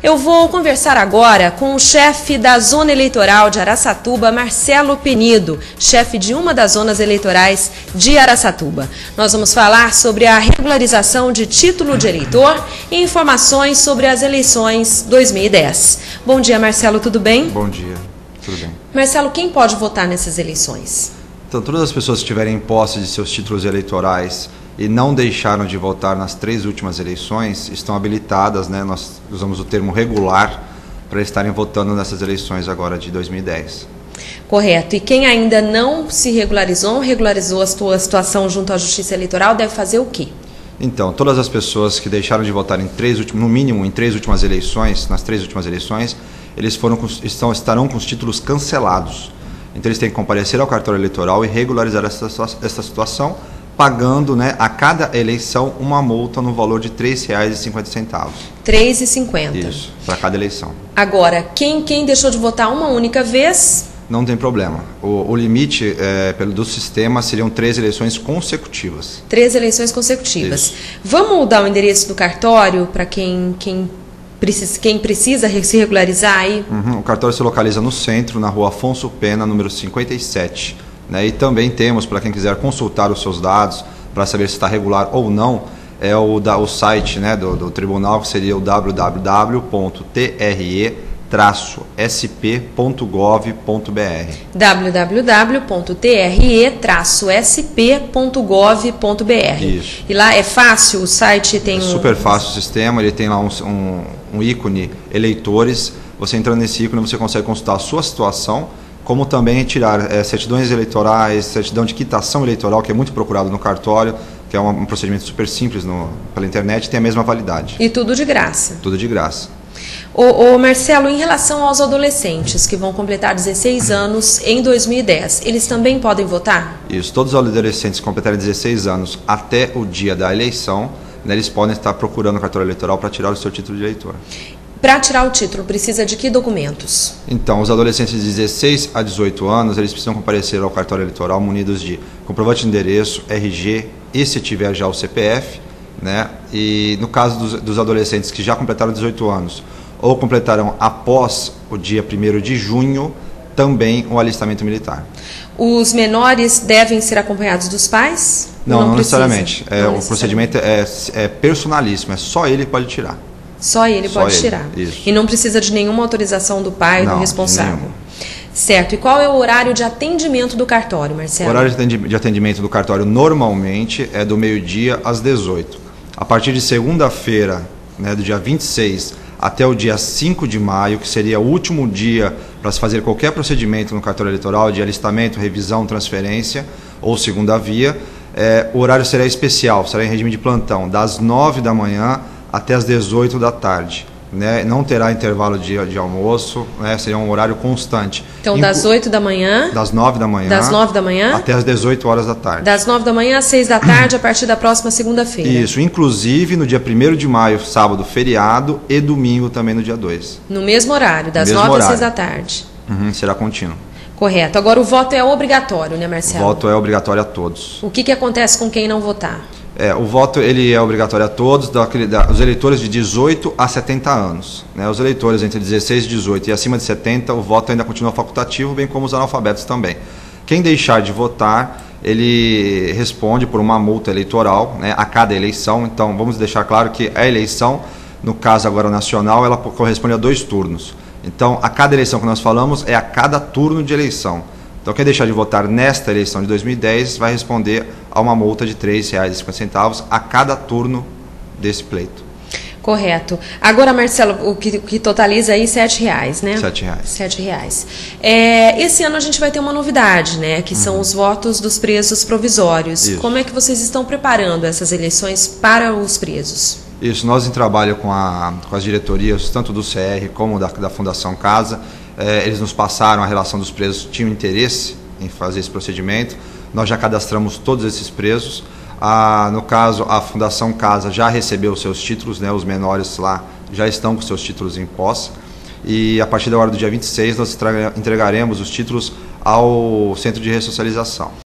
Eu vou conversar agora com o chefe da Zona Eleitoral de Araçatuba, Marcelo Penido, chefe de uma das zonas eleitorais de Araçatuba. Nós vamos falar sobre a regularização de título de eleitor e informações sobre as eleições 2010. Bom dia, Marcelo, tudo bem? Bom dia, tudo bem. Marcelo, quem pode votar nessas eleições? Então, todas as pessoas que tiverem posse de seus títulos eleitorais e não deixaram de votar nas 3 últimas eleições, estão habilitadas, né? Nós usamos o termo regular, para estarem votando nessas eleições agora de 2010. Correto. E quem ainda não se regularizou a sua situação junto à Justiça Eleitoral deve fazer o quê? Então, todas as pessoas que deixaram de votar no mínimo em 3 últimas eleições, nas 3 últimas eleições, eles estarão com os títulos cancelados. Então, eles têm que comparecer ao cartório eleitoral e regularizar essa situação, pagando, né, a cada eleição uma multa no valor de R$ 3,50. R$ 3,50. Isso, para cada eleição. Agora, quem deixou de votar uma única vez... Não tem problema. O limite do sistema seriam 3 eleições consecutivas. 3 eleições consecutivas. Isso. Vamos dar o endereço do cartório para quem precisa se regularizar aí? O cartório se localiza no centro, na rua Afonso Pena, número 57. Né? E também temos, para quem quiser consultar os seus dados, para saber se está regular ou não, é o site, né, do tribunal, que seria o www.tre-sp.gov.br. www.tre-sp.gov.br. Isso. E lá é fácil, o site tem super fácil o sistema, ele tem lá um ícone eleitores. Você entrando nesse ícone, você consegue consultar a sua situação, como também retirar certidões eleitorais, certidão de quitação eleitoral, que é muito procurado no cartório, que é um procedimento super simples pela internet, tem a mesma validade. E tudo de graça? Tudo de graça. Ô Marcelo, em relação aos adolescentes que vão completar 16 anos em 2010, eles também podem votar? Isso, todos os adolescentes que completarem 16 anos até o dia da eleição, né, eles podem estar procurando o cartório eleitoral para tirar o seu título de eleitor. Para tirar o título, precisa de que documentos? Então, os adolescentes de 16 a 18 anos, eles precisam comparecer ao cartório eleitoral munidos de comprovante de endereço, RG e, se tiver já, o CPF, né? E no caso dos adolescentes que já completaram 18 anos ou completaram após o dia 1º de junho, também o alistamento militar. Os menores devem ser acompanhados dos pais? Não necessariamente. O procedimento é personalíssimo, é só ele que pode tirar. Só ele pode tirar. Isso. E não precisa de nenhuma autorização do pai ou do responsável. Certo. E qual é o horário de atendimento do cartório, Marcelo? O horário de atendimento do cartório normalmente é do meio-dia às 18. A partir de segunda-feira, né, do dia 26 até o dia 5 de maio, que seria o último dia para se fazer qualquer procedimento no cartório eleitoral de alistamento, revisão, transferência ou segunda via, o horário será especial, será em regime de plantão, das 9 da manhã até as 18 da tarde. Né? Não terá intervalo de almoço, né? Seria um horário constante. Então, das 8 da manhã... Das 9 da manhã... Das 9 da manhã... Até as 18 horas da tarde. Das 9 da manhã às 6 da tarde, a partir da próxima segunda-feira. Isso, inclusive no dia 1º de maio, sábado, feriado, e domingo também no dia 2. No mesmo horário, das 9 às 6 da tarde. Será contínuo. Correto. Agora, o voto é obrigatório, né, Marcelo? O voto é obrigatório a todos. O que acontece com quem não votar? O voto ele é obrigatório a todos, os eleitores de 18 a 70 anos. Né? Os eleitores entre 16 e 18 e acima de 70, o voto ainda continua facultativo, bem como os analfabetos também. Quem deixar de votar, ele responde por uma multa eleitoral, né, a cada eleição. Então, vamos deixar claro que a eleição, no caso agora nacional, ela corresponde a 2 turnos. Então, a cada eleição que nós falamos é a cada turno de eleição. Então, quem deixar de votar nesta eleição de 2010 vai responder a uma multa de R$ 3,50 a cada turno desse pleito. Correto. Agora, Marcelo, o que totaliza aí R$ 7,00, né? R$ 7,00. R$ 7,00. Esse ano a gente vai ter uma novidade, né? Que são os votos dos presos provisórios. Isso. Como é que vocês estão preparando essas eleições para os presos? Isso, nós em trabalho com as diretorias, tanto do CR como da Fundação Casa, eles nos passaram a relação dos presos, tinham interesse em fazer esse procedimento. Nós já cadastramos todos esses presos. No caso, a Fundação Casa já recebeu os seus títulos, né, os menores lá já estão com seus títulos em posse. E a partir da hora do dia 26, nós entregaremos os títulos ao Centro de Ressocialização.